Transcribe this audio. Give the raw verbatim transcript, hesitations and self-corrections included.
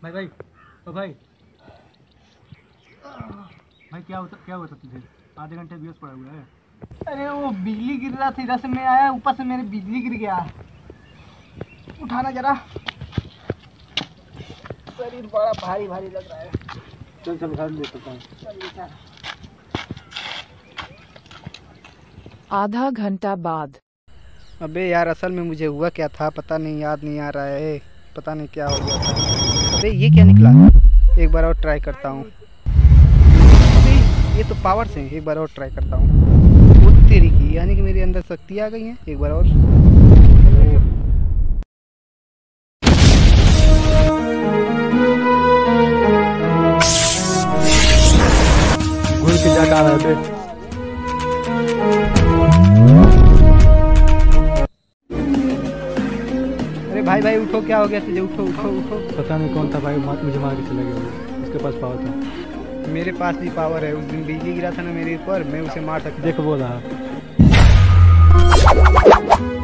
भाई भाई ओ भाई भाई क्या होता क्या हुआ था तुझे? आधे घंटे बेहोश पड़ा हुआ है। अरे वो बिजली गिर रहा था, इधर से मैं आया, ऊपर से मेरे बिजली गिर गया। उठाना जरा, शरीर बड़ा भारी भारी लग रहा है। चल चल उठा लेता हूँ। आधा घंटा बाद। अबे यार असल में मुझे हुआ क्या था पता नहीं, याद नहीं आ रहा है। पता नहीं क्या हो गया था। अबे ये क्या निकला, एक बार और ट्राई करता हूँ। अबे ये तो पावर से, एक बार और ट्राई करता हूँ। वो तेरी की, यानी कि मेरे अंदर शक्ति आ गई है। एक बार और। घुल के जा रहा है। अरे भाई भाई उठो, क्या हो गया तुझे? उठो उठो उठो। पता नहीं कौन था भाई, मुझे मार के चला गया। उसके पास पावर था। मेरे पास भी पावर है। उस दिन बिजली गिरा था ना मेरे ऊपर, मैं उसे मार सकता। देख वो रहा।